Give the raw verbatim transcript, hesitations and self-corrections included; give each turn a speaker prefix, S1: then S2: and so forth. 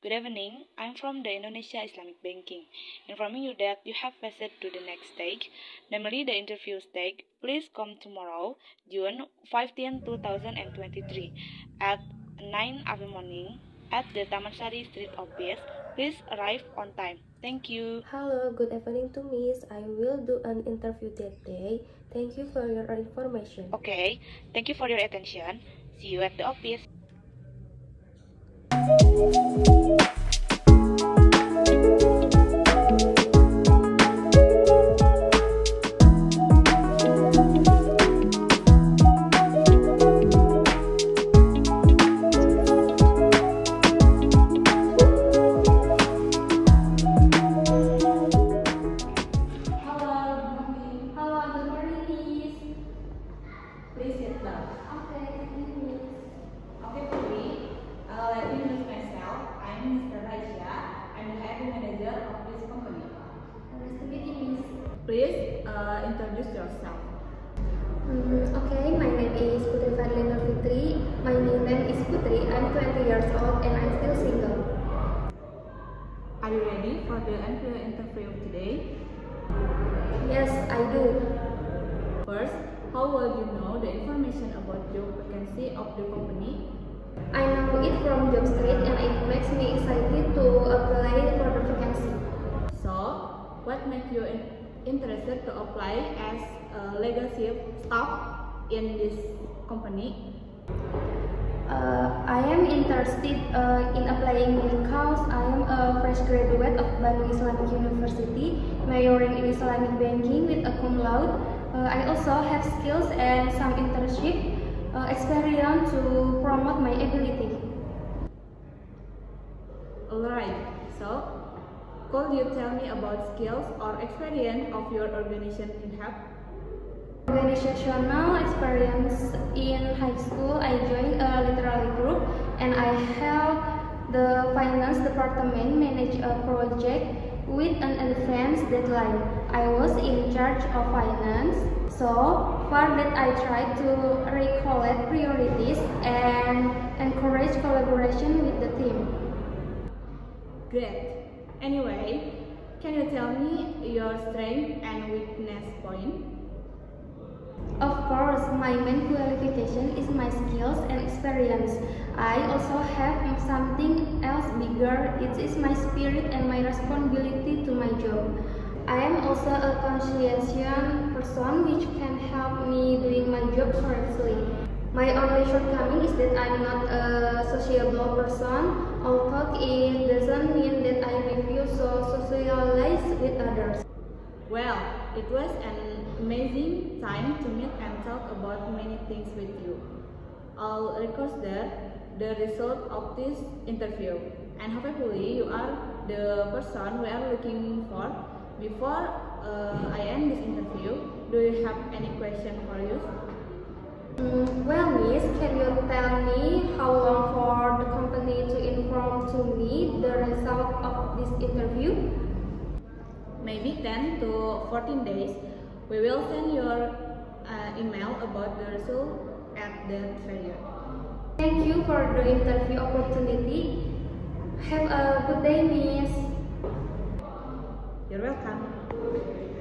S1: Good evening, I'm from the Indonesia Islamic Banking, informing you that you have passed to the next stage, namely the interview stage. Please come tomorrow, June fifteenth, two thousand twenty-three, at nine a m morning at the Taman Sari Street office. Please arrive on time. Thank you.
S2: Hello, good evening to Miss. I will do an interview that day. Thank you for your information.
S1: Okay, thank you for your attention. See you at the office.
S3: Please sit down.
S2: Okay, thank you, Miss.
S3: Okay, Putri. Uh, let me introduce myself. I'm Mister Raisya. I'm the hiring manager of this company.
S2: Nice to meet you, Miss.
S3: Please uh, introduce yourself.
S2: Mm, okay, my name is Putri Fadlina Fitri. My name is Putri. I'm twenty years old and I'm still single.
S3: Are you ready for the employee interview today?
S2: Yes, I do.
S3: First, how will you know the information about job vacancy of the company?
S2: I know it from job street and it makes me excited to apply for the vacancy.
S3: So, what makes you in interested to apply as a leadership staff in this company?
S2: Uh, I am interested uh, in applying because I am a fresh graduate of Bandung Islamic University, majoring in Islamic Banking with a cum laude. Uh, I also have skills and some internship uh, experience to promote my ability.
S3: Alright, so could you tell me about skills or experience of your organization in help?
S2: Organizational experience in high school, I joined a literary group and I helped the finance department manage a project with an advanced deadline. I was in charge of finance, so for that I tried to recollect priorities and encourage collaboration with the team.
S3: Great. Anyway, can you tell me your strength and weakness point?
S2: Of course, my main qualification is my skills and experience. I also have something else bigger. It is my spirit and my responsibility to my job. I am also a conscientious person which can help me doing my job correctly. My only shortcoming is that I'm not a sociable person, although it doesn't mean that I refuse to socialize with others.
S3: Well, it was an amazing time to meet and talk about many things with you. I'll record the result of this interview, and hopefully you are the person we are looking for. Before uh, I end this interview, do you have any question for you?
S2: Mm, well, Miss, can you tell me how long for the company to inform to me the result of this interview?
S3: Maybe ten to fourteen days. We will send your uh, email about the result at the failure.
S2: Thank you for the interview opportunity. Have a good day, Miss.
S3: You're welcome.